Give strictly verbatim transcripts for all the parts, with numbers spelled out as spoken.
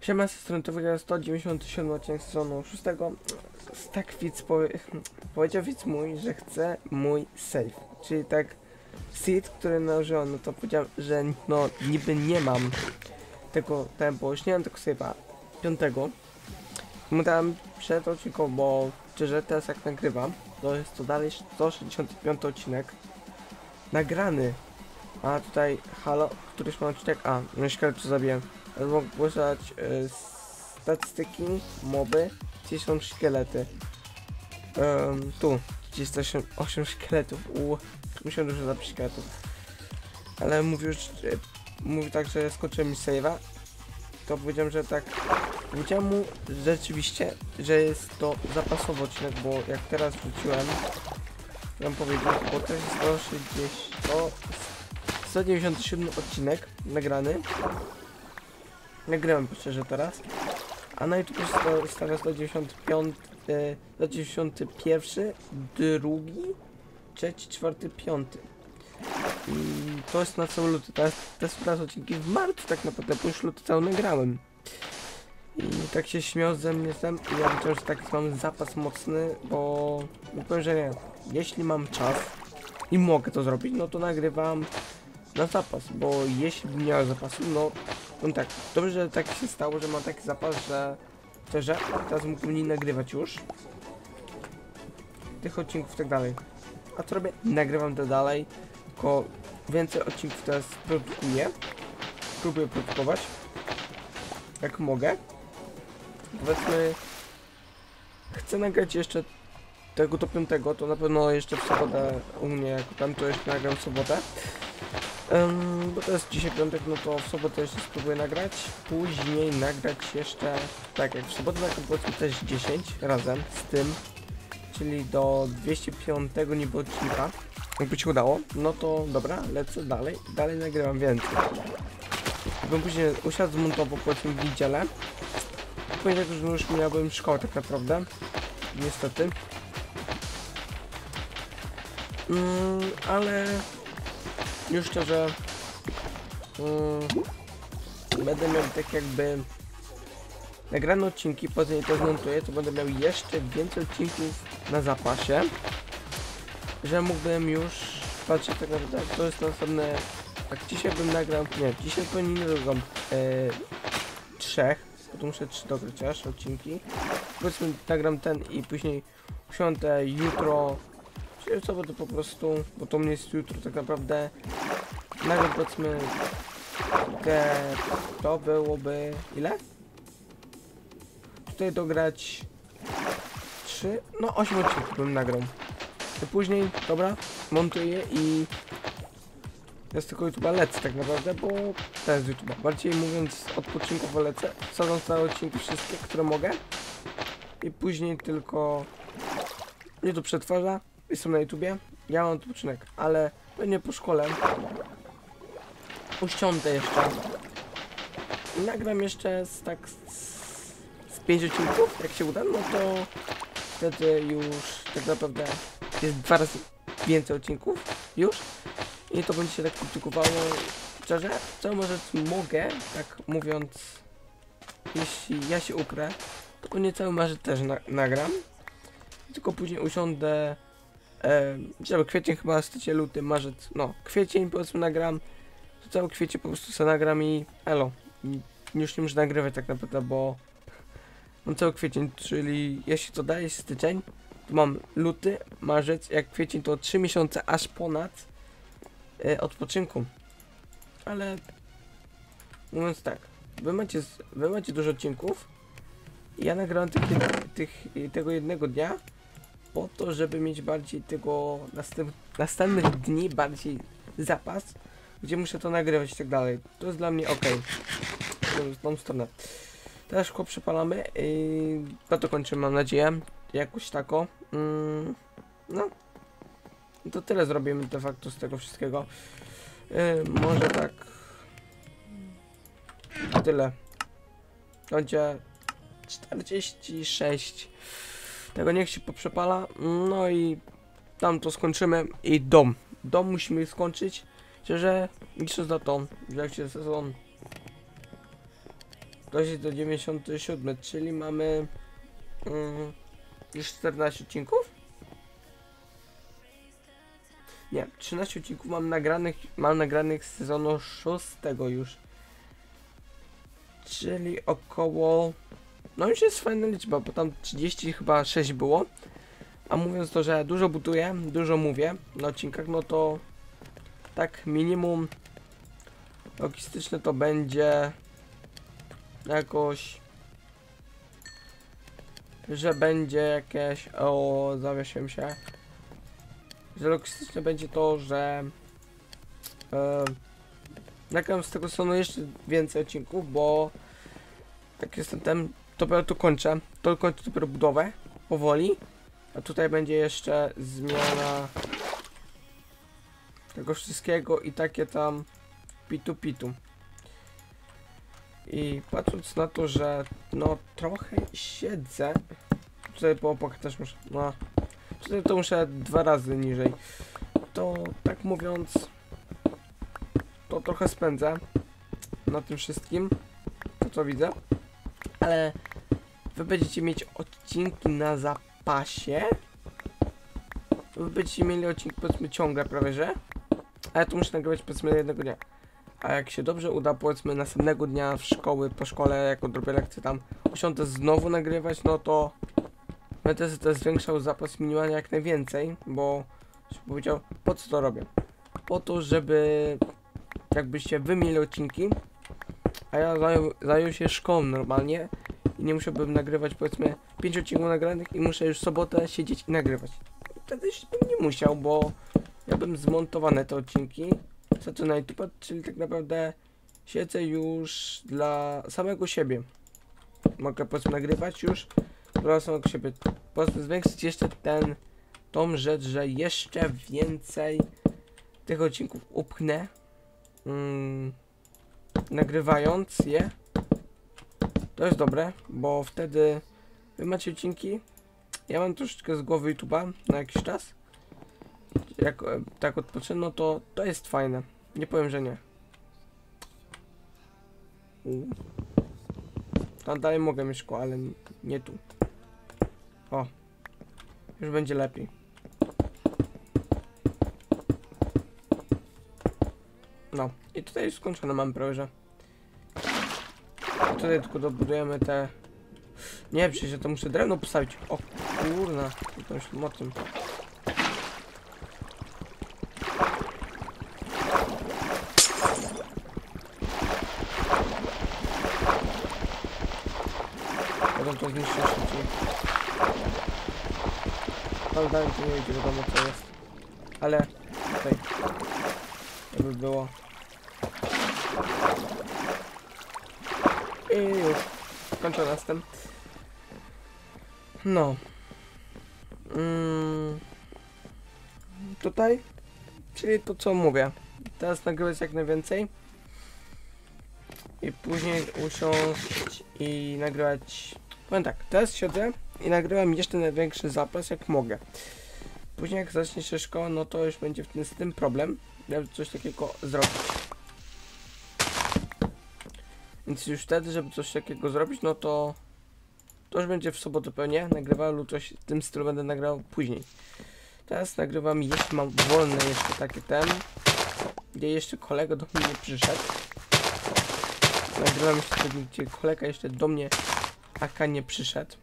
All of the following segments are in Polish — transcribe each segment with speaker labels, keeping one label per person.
Speaker 1: Siema, z strony to wygra sto dziewięćdziesiąty siódmy odcinek sezonu szóstego. Tak widz powie, powiedział widz mój, że chce mój save. Czyli tak seed, który nałożyłem, no to powiedziałem, że no niby nie mam tego tempo, już nie mam tego save'a piątego. Mu dałem przed odcinką, bo szczerze teraz jak nagrywam, to jest to dalej sto sześćdziesiąty piąty odcinek nagrany. A tutaj halo, któryś mam odcinek, a no szkoda, co zabiłem. Mogę głosować y, statystyki, moby, gdzie są szkielety. Um, tu, gdzieś jest osiem szkieletów. U, musiałem dużo zabić szkieletów. Ale mówił, że, y, mówił tak, że skończyłem mi save'a. To powiedziałem, że tak. Powiedziałem mu rzeczywiście, że jest to zapasowy odcinek, bo jak teraz wrzuciłem, chciałem powiedzieć, bo to jest sto sześćdziesiąt, sto dziewięćdziesiąty siódmy odcinek nagrany. Nagrałem szczerze teraz, a na YouTube jest stara sto dziewięćdziesiąty piąty, sto dziewięćdziesiąty pierwszy, drugi, trzeci, czwarty, piąty. I to jest na cały luty. Teraz te teraz odcinki w marcu tak naprawdę, bo już luty cały nagrałem. I tak się śmiał ze mnie tam i ja wiedziałem, że tak mam zapas mocny, bo powiem, że nie. Jeśli mam czas i mogę to zrobić, no to nagrywam na zapas, bo jeśli bym nie miał zapasu, no, no tak, dobrze, że tak się stało, że mam taki zapas, że szczerze, teraz mógłbym nie nagrywać już tych odcinków i tak dalej. A co robię? Nagrywam to dalej, tylko więcej odcinków teraz produkuję, próbuję produkować, jak mogę. Powiedzmy, chcę nagrać jeszcze tego do piątego, to na pewno jeszcze w sobotę u mnie, jako tam to jeszcze nagram w sobotę. Um, bo to jest dzisiaj piątek, no to w sobotę jeszcze spróbuję nagrać, później nagrać jeszcze, tak jak w sobotę nagram powiedzmy też dziesięć razem z tym, czyli do dwieście piątego niby odcinka, jakby ci udało, no to dobra, lecę dalej, dalej nagrywam więcej. Bym później usiadł, zmontował powiedzmy w niedzielę, powiedział, że już miałbym szkołę tak naprawdę, niestety, mm, ale już szczerze um, będę miał tak jakby nagrane odcinki, później to zmontuję, to będę miał jeszcze więcej odcinków na zapasie, że mógłbym już patrzeć tak naprawdę, to jest następne, tak dzisiaj bym nagrał, nie, dzisiaj pewnie nie nagram e, trzech, bo to muszę trzy dograć aż odcinki, powiedzmy nagram ten i później usiądę jutro, czyli co będę po prostu, bo to mnie jest jutro tak naprawdę. Nawet powiedzmy te, to byłoby ile? Tutaj dograć trzy, no osiem odcinków bym nagrał. I później, dobra, montuję i jest tylko YouTube'a lecę tak naprawdę, bo to jest YouTube'a. Bardziej mówiąc odpoczynkowo lecę, wsadzam stare odcinki wszystkie, które mogę. I później tylko mnie to przetwarza, jestem na YouTubie, ja mam odpoczynek, ale pewnie po szkole usiądę jeszcze i nagram jeszcze z tak z, z pięć odcinków, jak się uda, no to wtedy już tak naprawdę jest dwa razy więcej odcinków już i to będzie się tak produkowało. Szczerze, co może mogę, tak mówiąc, jeśli ja się uprę, to nie cały marzec też na nagram, tylko później usiądę, e, żeby kwiecień chyba, styczeń, luty, marzec, no kwiecień powiedzmy nagram, to cały kwiecień po prostu sobie nagram i elo, I już nie muszę nagrywać tak naprawdę, bo mam cały kwiecień, czyli jeśli to daje styczeń, to mam luty, marzec, jak kwiecień to trzy miesiące aż ponad e, odpoczynku, ale mówiąc tak, wy macie, wy macie dużo odcinków, ja nagrałem tych, tych, tego jednego dnia po to, żeby mieć bardziej tego następ, następnych dni bardziej zapas, gdzie muszę to nagrywać i tak dalej. To jest dla mnie ok. W tą stronę. Teraz szkło przepalamy i no to kończymy, mam nadzieję. Jakoś tako. Mm, no. To tyle zrobimy de facto z tego wszystkiego. Yy, może tak. Tyle. Będzie czterdzieści sześć. Tego niech się poprzepala. No i tam to skończymy. I dom. Dom musimy skończyć. Szczerze, liczę na to, że jak się sezon Dość do dziewięćdziesiąty siódmy, czyli mamy mm, już czternaście odcinków? Nie, trzynaście odcinków mam nagranych, mam nagranych z sezonu szóstego już. Czyli około... No już jest fajna liczba, bo tam trzydzieści chyba sześć było. A mówiąc to, że dużo buduję, dużo mówię na odcinkach, no to tak minimum logistyczne to będzie jakoś, że będzie jakieś, o zawiesiłem się, że logistyczne będzie to, że e, nagram z tego sezonu jeszcze więcej odcinków, bo jak jestem tam, dopiero tu kończę, to kończę dopiero budowę, powoli, a tutaj będzie jeszcze zmiana tego wszystkiego i takie tam pitu pitu. I patrząc na to, że no trochę siedzę, tutaj po opokach też muszę, no tutaj to muszę dwa razy niżej, to tak mówiąc, to trochę spędzę na tym wszystkim, to co widzę, ale wy będziecie mieć odcinki na zapasie, wy będziecie mieli odcinki powiedzmy ciągle prawie, że, a ja to muszę nagrywać powiedzmy jednego dnia. A jak się dobrze uda, powiedzmy następnego dnia w szkoły, po szkole, jak odrobię lekcję tam, usiądę znowu nagrywać, no to będę też zwiększał zapas minimalnie jak najwięcej, bo się powiedział, po co to robię? Po to, żeby jakbyście wy mieli odcinki, a ja zajął, zajął się szkołą normalnie i nie musiałbym nagrywać powiedzmy pięć odcinków nagranych i muszę już w sobotę siedzieć i nagrywać. Wtedy bym nie musiał, bo ja bym zmontowane te odcinki, co to na YouTube, czyli tak naprawdę siedzę już dla samego siebie. Mogę powiedzmy nagrywać już dla samego siebie. Powiedzmy zwiększyć jeszcze ten, tą rzecz, że jeszcze więcej tych odcinków upchnę, mm, nagrywając je. To jest dobre, bo wtedy wy macie odcinki, ja mam troszeczkę z głowy YouTube'a na jakiś czas. Jak e, tak odpoczynę, no to to jest fajne. Nie powiem, że nie. U. Tam dalej mogę mieć szkołę, ale nie tu. O. Już będzie lepiej. No. I tutaj już skończone mam prawie, że. Tutaj tylko dobudujemy te... Nie, przecież ja to muszę drewno postawić. O kurna. To już o tym. Potem to zniszczę szybciej. Tam dalej to nie idzie, wiadomo co jest. Ale tutaj jakby było. I już skończona z tym. No. Mm. Tutaj, czyli to co mówię. Teraz nagrywać jak najwięcej. I później usiąść i nagrywać. Powiem tak, teraz siedzę i nagrywam jeszcze największy zapas jak mogę. Później jak zacznie się szkoła, no to już będzie w tym, z tym problem, żeby coś takiego zrobić. Więc już wtedy, żeby coś takiego zrobić, no to to już będzie w sobotę pewnie nagrywał lub coś w tym stylu będę nagrał później. Teraz nagrywam, jeśli mam wolne jeszcze takie ten, gdzie jeszcze kolega do mnie nie przyszedł. Nagrywam jeszcze wtedy, gdzie kolega jeszcze do mnie aka nie przyszedł.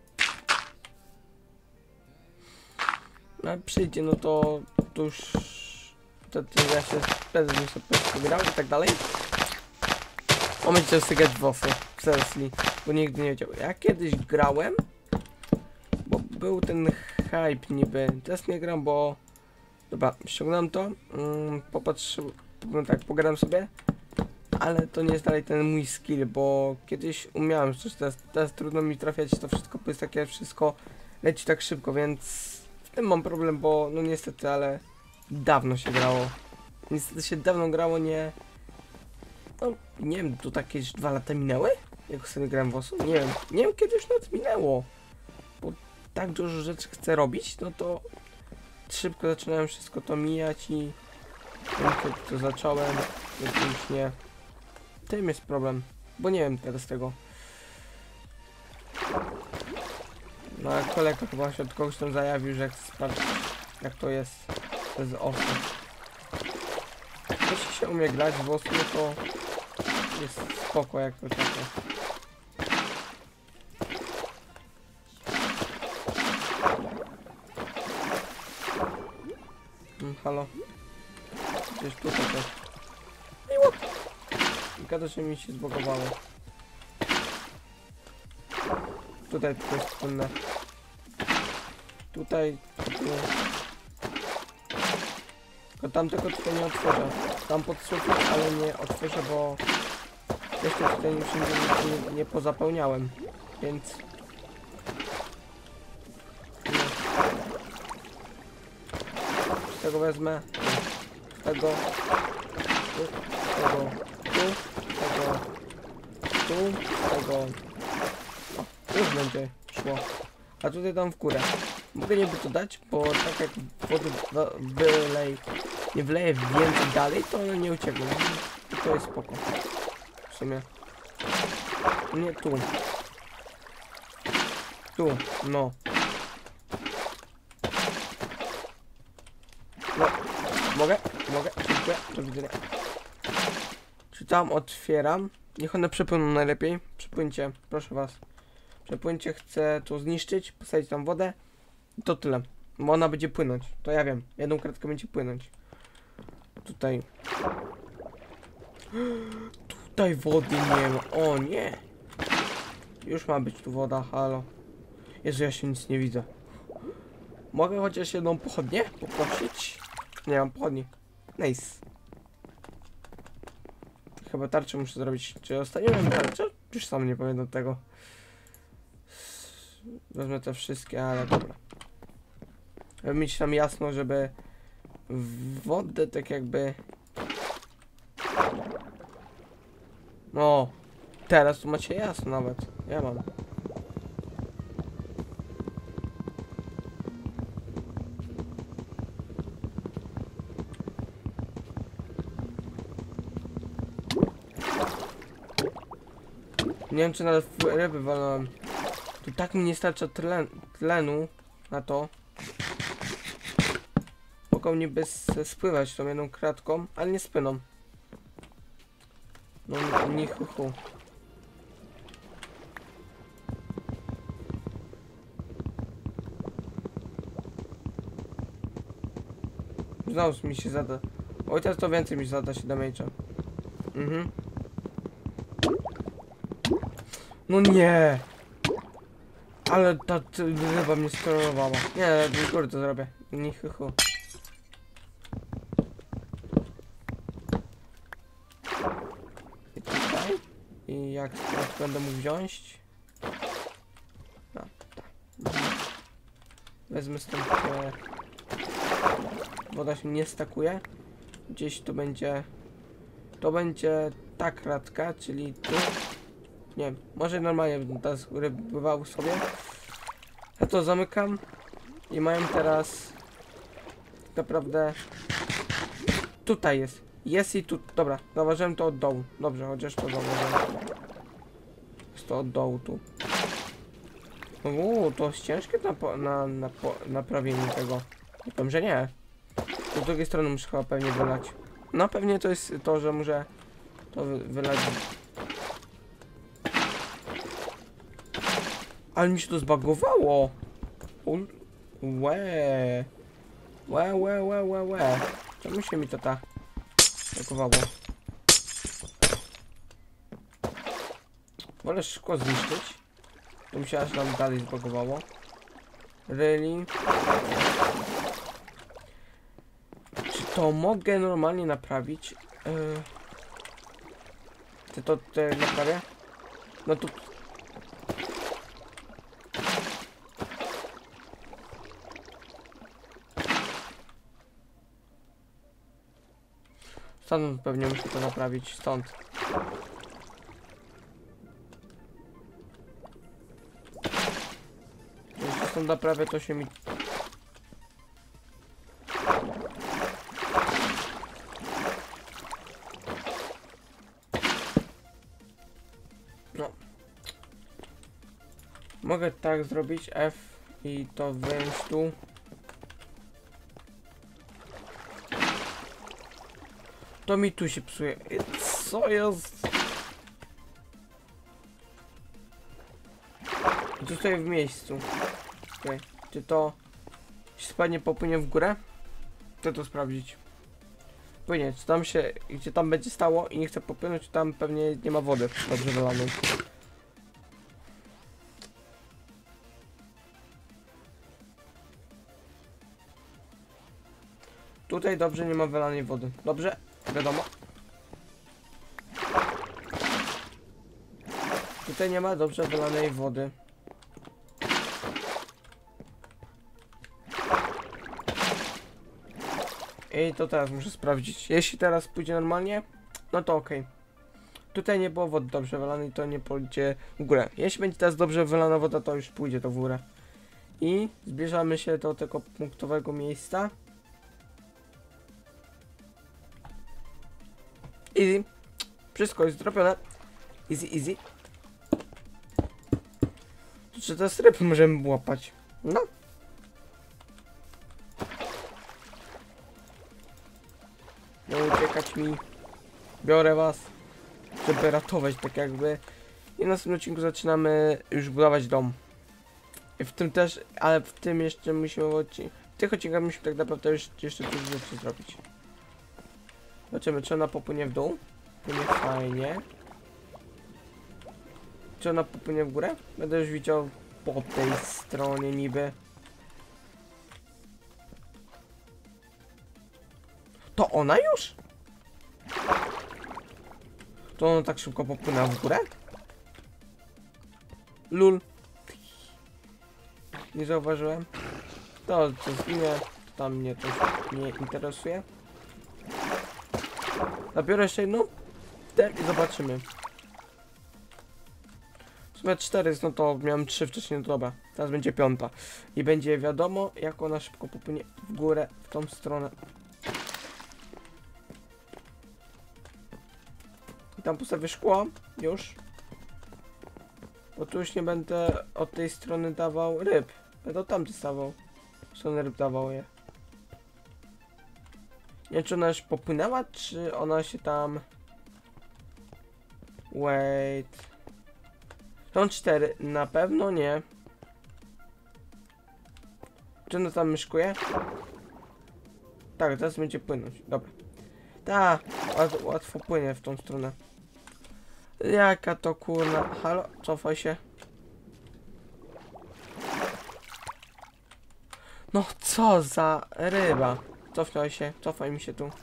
Speaker 1: No jak przyjdzie, no to, to już wtedy ja się wtedy bym sobie pobierał i tak dalej. On będzie chciał sygać wofy w sesji, bo nigdy nie wiedział. Ja kiedyś grałem, bo był ten hype niby. Teraz nie gram, bo... Dobra, ściągnąłem to, mm, popatrz, no tak, pogadam sobie. Ale to nie jest dalej ten mój skill, bo kiedyś umiałem coś, teraz, teraz trudno mi trafiać to wszystko, bo jest takie wszystko leci tak szybko, więc w tym mam problem, bo no niestety, ale dawno się grało. Niestety się dawno grało, nie... No nie wiem, to takie już dwa lata minęły? Jak sobie grałem w osu? Nie wiem, nie wiem kiedy już nawet minęło. Bo tak dużo rzeczy chcę robić, no to szybko zaczynałem wszystko to mijać i nie wiem kiedy to zacząłem, jakimś nie... Tym jest problem, bo nie wiem teraz tego. No jak kolega chyba się od kogoś tam zajawił, że chce sprawdzić jak to jest bez osób. Jeśli się umie grać w osób, to jest spoko jak to takie. Hmm, halo. Gdzieś tutaj też. I łop! Gada, że mi się zbogowało. Tutaj to jest płynne. Tutaj, tu. Tylko tamtego tutaj nie otworzę. Tam pod sufit, ale nie otworzę, bo jeszcze tutaj nie, nie, nie pozapełniałem. Więc... No. Z tego wezmę. Z tego. Tu, z tego. Tu, z tego. Tu, z tego. O, już będzie szło. A tutaj dam w górę. Mogę niby to dać, bo tak jak wody wylej, nie wleję więcej dalej, to one nie uciekną. I to jest spoko. W sumie. Nie tu. Tu, no. No. Mogę? Mogę? Dziękuję. Do widzenia. Czy tam otwieram? Niech one przepłyną najlepiej. Przepłyńcie, proszę was. Przepłyńcie, chcę to zniszczyć, posadzić tam wodę. I to tyle. Bo ona będzie płynąć. To ja wiem. Jedną kratkę będzie płynąć. Tutaj. Tutaj wody nie ma. O nie. Już ma być tu woda, halo. Jezu, ja się nic nie widzę. Mogę chociaż jedną pochodnię poprosić? Nie mam pochodni. Nice. Chyba tarczę muszę zrobić. Czy ostatnio miałem tarczę? Już sam nie pamiętam tego. Wezmę te wszystkie, ale dobra. Żeby mieć tam jasno, żeby wodę tak jakby... No, teraz tu macie jasno nawet. Ja mam. Nie wiem, czy nawet ryby walnąłem. Tu tak mi nie starcza tlen, tlenu na to. Mogą niby spływać tą jedną kratką, ale nie spłyną. No nie hu, hu. Znowu mi się zada. Oj, teraz to więcej mi zada się damage'a. Mhm. No nie! Ale ta ryba mnie skolorowała. Nie, do góry to zrobię. Nie hu, hu. I tutaj. I jak teraz będę mógł wziąć? No, tak. Wezmę stąd. E... Woda się nie stakuje. Gdzieś tu będzie. To będzie ta kratka, czyli tu. Nie wiem, może normalnie ta z góry bywał sobie. Ja to zamykam. I mają teraz. Tak naprawdę. Tutaj jest. Jest i tu. Dobra, zauważyłem to od dołu. Dobrze, chociaż to zauważyłem. Jest to od dołu tu. Uuu, to jest ciężkie na, na, na po, naprawienie tego. Nie powiem, że nie. Z drugiej strony muszę chyba pewnie wylać. No pewnie to jest to, że muszę to wy, wylać. Ale mi się to zbagowało. Łe. Łe, łe, łe, łe, łe. Czemu się mi to tak zbagowało? Wolę szkło zniszczyć. To mi się aż nam dalej zbagowało. Really? Czy to mogę normalnie naprawić? Yy... Ty to ty naprawię? No to... Stąd pewnie muszę to naprawić, stąd. Jeśli stąd naprawię, to się mi... Mogę tak zrobić, F i to wyjąć tu. To mi tu się psuje. Co jest? Tu stoję w miejscu. Okay. Czy to się spadnie, popłynie w górę? Chcę to sprawdzić. Płynie, czy tam się, gdzie tam będzie stało i nie chce popłynąć, tam pewnie nie ma wody dobrze wylanej. Tutaj dobrze, nie ma wylanej wody. Dobrze? Wiadomo. Tutaj nie ma dobrze wylanej wody. I to teraz muszę sprawdzić. Jeśli teraz pójdzie normalnie, no to ok. Tutaj nie było wody dobrze wylanej, to nie pójdzie w górę. Jeśli będzie teraz dobrze wylana woda, to już pójdzie to w górę. I zbliżamy się do tego punktowego miejsca. Easy. Wszystko jest zrobione. Easy, easy. To czy teraz ryb możemy łapać? No. No uciekać mi. Biorę was, żeby ratować tak jakby. I w następnym odcinku zaczynamy już budować dom. I w tym też, ale w tym jeszcze musimy odcinek. W tych odcinkach musimy tak naprawdę już jeszcze coś rzeczy zrobić. Zobaczymy, czy ona popłynie w dół. Płynie fajnie. Czy ona popłynie w górę? Będę już widział po tej stronie niby. To ona już? To ona tak szybko popłynęła w górę? Lul. Nie zauważyłem. To co zginie, to tam mnie to nie interesuje. Zabiorę jeszcze jedną i zobaczymy. W sumie cztery jest, no to miałem trzy wcześniej, no dobra. Teraz będzie piąta. I będzie wiadomo, jak ona szybko popłynie w górę, w tą stronę. I tam postawię szkło, już. Bo tu już nie będę od tej strony dawał ryb. Będę od tamtej stawał. Strony ryb dawał je. Nie wiem, czy ona już popłynęła, czy ona się tam... Wait... Są cztery, na pewno nie. Czy ona tam myszkuje? Tak, teraz będzie płynąć, dobra. Ta, łat, łatwo płynie w tą stronę. Jaka to kurna... Halo, cofaj się. No co za ryba. Cofnij się, cofaj mi się tu.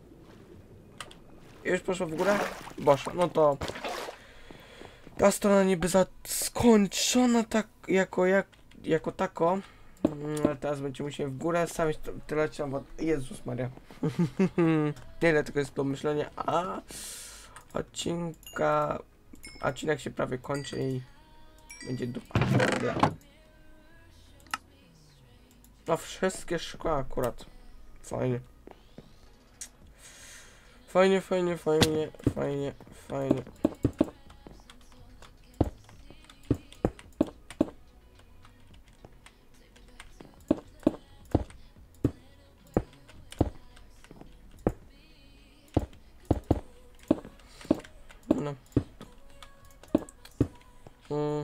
Speaker 1: Już poszło w górę? Poszło, no to... Ta strona niby za skończona tak jako jak jako tako. Ale teraz będziemy musieli w górę stawić tyle ciągle. Jezus Maria. Tyle tylko jest do myślenia, a odcinka odcinek się prawie kończy i będzie dupa. No wszystkie szkła akurat. Fajnie. Fajnie, fajnie, fajnie, fajnie, fajnie. No. Mm.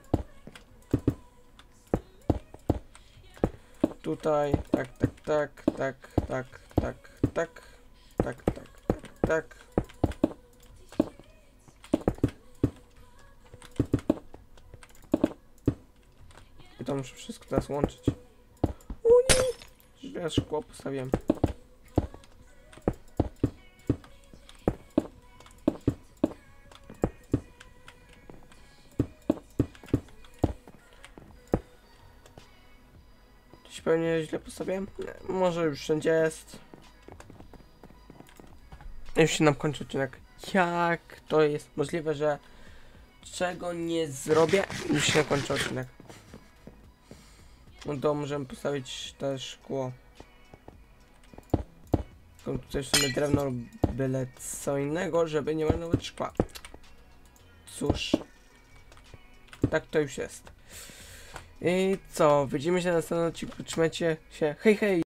Speaker 1: Tutaj, tak, tak, tak, tak, tak, tak, tak, tak, tak, tak, tak. I to muszę wszystko teraz łączyć. O nie! Ja szkło postawiłem. Pewnie źle postawiłem. Nie, może już wszędzie jest. Już się nam kończy odcinek. Jak to jest możliwe, że czego nie zrobię, już się kończy odcinek. No to możemy postawić też szkło. Tutaj w sumie drewno, byle co innego, żeby nie marnować szkła. Cóż. tak to już jest. I co? Widzimy się na następnym odcinku. Trzymajcie się. Hej, hej!